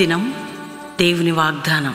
దినం దేవుని వాగ్దానం.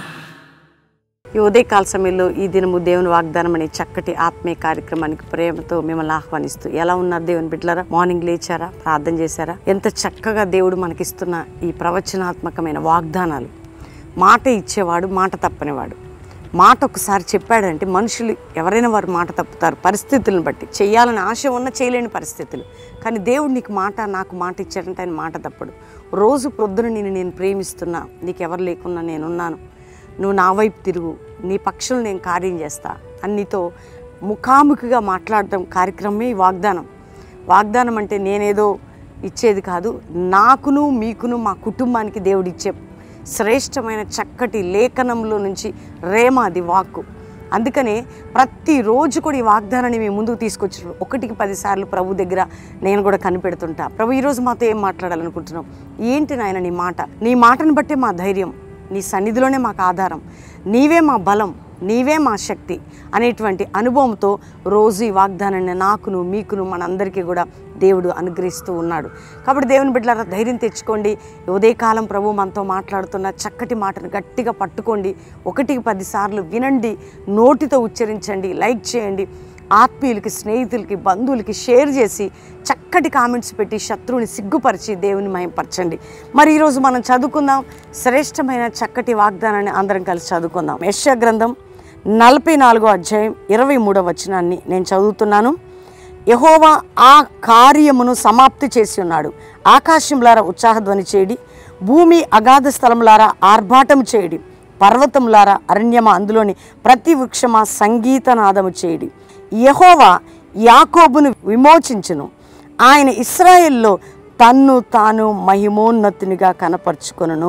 ఈ ఉదయకాల సమయంలో ఈ దినము దేవుని వాగ్దానం అనే చక్కటి ఆత్మీయ కార్యక్రమానికి ప్రేమతో మిమ్మల్ని ఆహ్వానిస్తూ, ఎలా ఉన్నారు దేవుని బిడ్డలారా? మార్నింగ్ లేచారా? ప్రార్థన చేశారా? ఎంత చక్కగా దేవుడు మనకిస్తున్న ఈ ప్రవచనాత్మకమైన వాగ్దానాలు. మాట ఇచ్చేవాడు, మాట తప్పనివాడు. మాట ఒకసారి చెప్పాడంటే మనుషులు ఎవరైనా వారు మాట తప్పుతారు, పరిస్థితులను బట్టి. చేయాలని ఆశ ఉన్న చేయలేని పరిస్థితులు. కానీ దేవుడు నీకు నాకు మాట ఇచ్చాడంటే ఆయన మాట తప్పడు. రోజు ప్రొద్దున నేను ప్రేమిస్తున్నా, నీకెవరు లేకున్నా నేనున్నాను, నువ్వు నా వైపు తిరుగు, నీ పక్షులు నేను కార్యం చేస్తా అని నీతో ముఖాముఖిగా మాట్లాడటం కార్యక్రమమే ఈ వాగ్దానం. వాగ్దానం అంటే నేనేదో ఇచ్చేది కాదు, నాకును మీకును మా కుటుంబానికి దేవుడు ఇచ్చే శ్రేష్టమైన చక్కటి లేఖనంలో నుంచి రేమాది వాక్కు. అందుకనే ప్రతిరోజు కూడా ఈ వాగ్దానాన్ని మేము ముందుకు తీసుకొచ్చారు. 1-10 సార్లు ప్రభు దగ్గర నేను కూడా కనిపెడుతుంటా, ప్రభు ఈరోజు మాతో ఏం మాట్లాడాలనుకుంటున్నాం, ఏంటి నాయన నీ మాట, నీ మాటను బట్టే మా ధైర్యం, నీ సన్నిధిలోనే మాకు ఆధారం, నీవే మా బలం, నీవే మా శక్తి అనేటువంటి అనుభవంతో రోజు ఈ వాగ్దానాన్ని నాకును మీకును మనందరికీ కూడా దేవుడు అనుగ్రహిస్తూ ఉన్నాడు. కాబట్టి దేవుని బిడ్డలారా, ధైర్యం తెచ్చుకోండి. ఉదయకాలం ప్రభు మనతో మాట్లాడుతున్న చక్కటి మాటను గట్టిగా పట్టుకోండి. 1-10 సార్లు వినండి, నోటితో ఉచ్చరించండి, లైక్ చేయండి, ఆత్మీయులకి, స్నేహితులకి, బంధువులకి షేర్ చేసి చక్కటి కామెంట్స్ పెట్టి శత్రువుని సిగ్గుపరిచి దేవుని మహిమపరచండి. మరి ఈరోజు మనం చదువుకుందాం శ్రేష్టమైన చక్కటి వాగ్దానాన్ని అందరం కలిసి చదువుకుందాం. యెషయా గ్రంథం 44వ అధ్యాయం 23వ వచనాన్ని నేను చదువుతున్నాను. యెహోవా ఆ కార్యమును సమాప్తి చేసి ఉన్నాడు. ఆకాశంలారా ఉత్సాహధ్వని చేయడి, భూమి అగాధ స్థలములారా ఆర్భాటము చేయడి, పర్వతములారా అరణ్యమా అందులోని ప్రతి వృక్షమా సంగీతనాదము చేయడి. యెహోవా యాకోబును విమోచించును, ఆయన ఇశ్రాయేల్లో తన్ను తాను మహిమోన్నతునిగా కనపరుచుకొనును.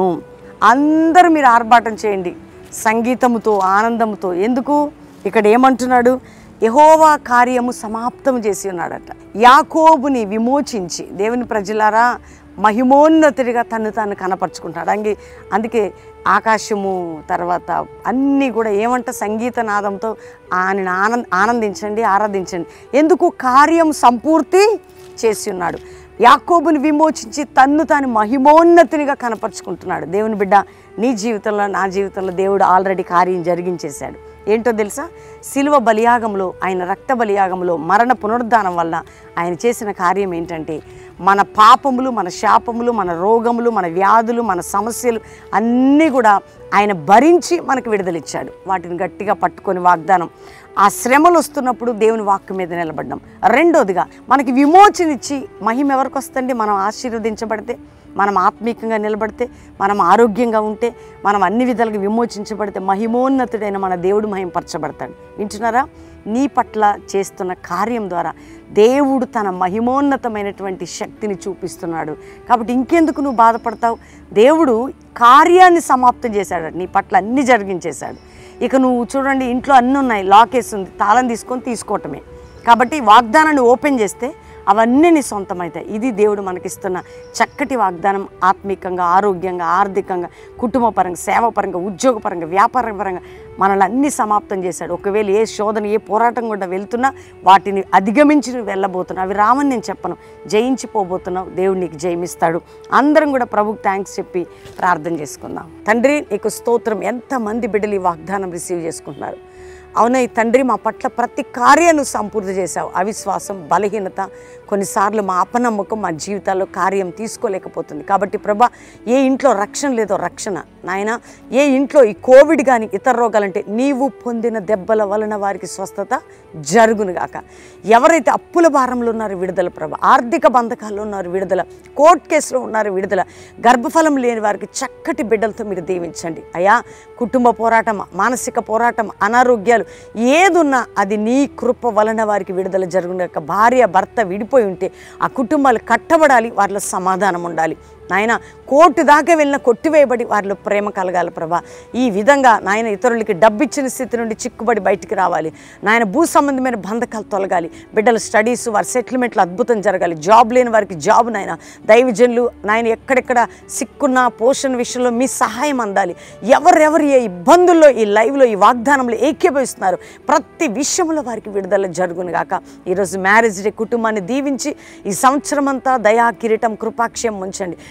అందరూ మీరు ఆర్భాటం చేయండి సంగీతముతో, ఆనందముతో. ఎందుకు? ఇక్కడ ఏమంటున్నాడు? యెహోవా కార్యము సమాప్తము చేసి ఉన్నాడట. యాకోబుని విమోచించి, దేవుని ప్రజలారా, మహిమోన్నతుడిగా తను తాను కనపరుచుకుంటాడు. అందుకే ఆకాశము తర్వాత అన్నీ కూడా ఏమంట సంగీతనాదంతో ఆయన ఆనందించండి, ఆరాధించండి. ఎందుకు? కార్యం సంపూర్తి చేసి ఉన్నాడు. యాకోబుని విమోచించి తన్ను తాను మహిమోన్నతునిగా కనపరుచుకుంటున్నాడు. దేవుని బిడ్డ, నీ జీవితంలో, నా జీవితంలో దేవుడు ఆల్రెడీ కార్యం జరిగించేశాడు. ఏంటో తెలుసా? శిలువ బలియాగంలో, ఆయన రక్త బలియాగంలో, మరణ పునరుద్ధానం వల్ల ఆయన చేసిన కార్యం ఏంటంటే, మన పాపములు, మన శాపములు, మన రోగములు, మన వ్యాధులు, మన సమస్యలు అన్నీ కూడా ఆయన భరించి మనకు విడుదలిచ్చాడు. వాటిని గట్టిగా పట్టుకొని వాగ్దానం, ఆ శ్రమలు వస్తున్నప్పుడు దేవుని వాక్కు మీద నిలబడ్డాం. రెండోదిగా మనకి విమోచన ఇచ్చి, మహిమ ఎవరికి వస్తుంది? మనం ఆశీర్వదించబడితే, మనం ఆత్మీకంగా నిలబడితే, మనం ఆరోగ్యంగా ఉంటే, మనం అన్ని విధాలుగా విమోచించబడితే మహిమోన్నతుడైన మన దేవుడు మహిమపరచబడతాడు. వింటున్నారా? నీ పట్ల చేస్తున్న కార్యం ద్వారా దేవుడు తన మహిమోన్నతమైనటువంటి శక్తిని చూపిస్తున్నాడు. కాబట్టి ఇంకెందుకు నువ్వు బాధపడతావు? దేవుడు కార్యాన్ని సమాప్తం చేశాడు, నీ పట్ల అన్ని జరిగించేశాడు. ఇక నువ్వు చూడండి, ఇంట్లో అన్నీ ఉన్నాయి, లాక్ వేసి ఉంది, తాళం తీసుకోవటమే. కాబట్టి వాగ్దానాన్ని ఓపెన్ చేస్తే అవన్నీ నీ సొంతమవుతాయి. ఇది దేవుడు మనకిస్తున్న చక్కటి వాగ్దానం. ఆత్మీకంగా, ఆరోగ్యంగా, ఆర్థికంగా, కుటుంబపరంగా, సేవాపరంగా, ఉద్యోగపరంగా, వ్యాపారపరంగా మనల్ని అన్నీ సమాప్తం చేశాడు. ఒకవేళ ఏ శోధన, ఏ పోరాటం కూడా వెళ్తున్నా వాటిని అధిగమించి నువ్వు వెళ్ళబోతున్నావు. అవి రావని నేను చెప్పను, జయించిపోబోతున్నావు. దేవుడు నీకు జయమిస్తాడు. అందరం కూడా ప్రభుకు థ్యాంక్స్ చెప్పి ప్రార్థన చేసుకుందాం. తండ్రి, నీకు స్తోత్రం. ఎంతమంది బిడ్డలు ఈ వాగ్దానం రిసీవ్ చేసుకుంటున్నారు? అవునా ఈ తండ్రి, మా పట్ల ప్రతి కార్యాన్ని సంపూర్తి చేశావు. అవిశ్వాసం, బలహీనత, కొన్నిసార్లు మా అపనమ్మకం మా జీవితాల్లో కార్యం తీసుకోలేకపోతుంది. కాబట్టి ప్రభా, ఏ ఇంట్లో రక్షణ లేదో రక్షణ నాయన, ఏ ఇంట్లో ఈ కోవిడ్ కానీ ఇతర రోగాలంటే నీవు పొందిన దెబ్బల వలన వారికి స్వస్థత జరుగునుగాక. ఎవరైతే అప్పుల భారంలో ఉన్నారో విడుదల ప్రభా, ఆర్థిక బంధకాల్లో ఉన్నారు విడుదల, కోర్టు కేసులో ఉన్నారు విడుదల, గర్భఫలం లేని వారికి చక్కటి బిడ్డలతో మీరు దీవించండి అయ్యా. కుటుంబ పోరాటం, మానసిక పోరాటం, అనారోగ్యాలు ఏదున్నా అది నీ కృప వలన వారికి విడుదల జరుగునుగాక. భార్య భర్త విడిపోయి ఉంటే ఆ కుటుంబాలు కట్టబడాలి, వారిలో సమాధానం ఉండాలి నాయన. కోర్టు దాకా వెళ్ళిన కొట్టివేయబడి వారిలో ప్రేమ కలగాలి ప్రభా. ఈ విధంగా నాయన ఇతరులకి డబ్బిచ్చిన స్థితి నుండి చిక్కుబడి బయటికి రావాలి నాయన. భూ సంబంధమైన బంధకాలు తొలగాలి. బిడ్డల స్టడీస్, వారి సెటిల్మెంట్లు అద్భుతం జరగాలి. జాబ్ లేని వారికి జాబ్ నాయన. దైవజనులు నాయన ఎక్కడెక్కడ సిక్కున్న పోషణ విషయంలో మీ సహాయం అందాలి. ఎవరెవరు ఏ ఇబ్బందుల్లో ఈ లైవ్లో, ఈ వాగ్దానంలో ఏకీభవిస్తున్నారు ప్రతి విషయంలో వారికి విడుదల జరుగును గాక. ఈరోజు మ్యారేజ్ డే కుటుంబాన్ని దీవించి ఈ సంవత్సరం అంతా దయా కిరీటం కృపాక్షయం ఉంచండి.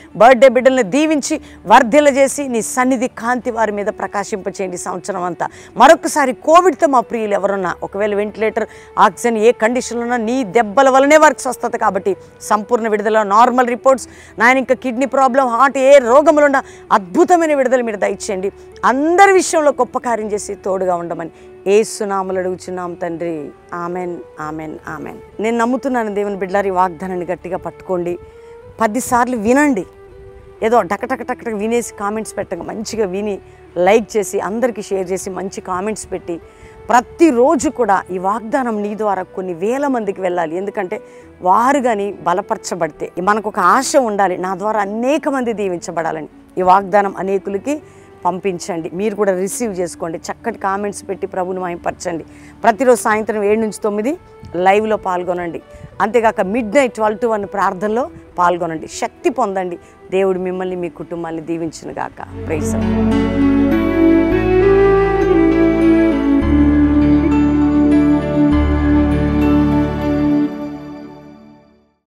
బర్త్డే బిడ్డల్ని దీవించి వర్ధిల్ల చేసి నీ సన్నిధి కాంతి వారి మీద ప్రకాశింపచేయండి సంవత్సరం అంతా. మరొకసారి కోవిడ్తో మా ప్రియులు ఎవరున్నా, ఒకవేళ వెంటిలేటర్ ఆక్సిజన్ ఏ కండిషన్లో ఉన్నా నీ దెబ్బల వల్లనే వారికి స్వస్థత కాబట్టి సంపూర్ణ విడుదల, నార్మల్ రిపోర్ట్స్ నాయన, ఇంకా కిడ్నీ ప్రాబ్లం, హార్ట్ ఏ రోగములున్నా అద్భుతమైన విడుదల మీరు దయచేయండి. అందరి విషయంలో గొప్ప కార్యం చేసి తోడుగా ఉండమని యేసు నామములో అడుగుచున్నాం తండ్రి. Amen, amen, amen. నేను నమ్ముతున్నాను దేవుని బిడ్డలారి, వాగ్దానాన్ని గట్టిగా పట్టుకోండి. 10 సార్లు వినండి. ఏదో టక వినేసి కామెంట్స్ పెట్టండి. మంచిగా విని లైక్ చేసి అందరికీ షేర్ చేసి మంచి కామెంట్స్ పెట్టి ప్రతిరోజు కూడా ఈ వాగ్దానం నీ ద్వారా కొన్ని వేల మందికి వెళ్ళాలి. ఎందుకంటే వారు కానీ బలపరచబడితే మనకు ఒక ఆశ ఉండాలి, నా ద్వారా అనేక మంది దీవించబడాలని. ఈ వాగ్దానం అనేకులకి పంపించండి. మీరు కూడా రిసీవ్ చేసుకోండి. చక్కటి కామెంట్స్ పెట్టి ప్రభుని మహిమపరచండి. ప్రతిరోజు సాయంత్రం 7 నుంచి 9 లైవ్లో పాల్గొనండి. అంతేకాక midnight 12 to 1 ప్రార్థనలో పాల్గొనండి. శక్తి పొందండి. దేవుడు మిమ్మల్ని మీ కుటుంబాన్ని దీవించును గాక. ప్రైజ్.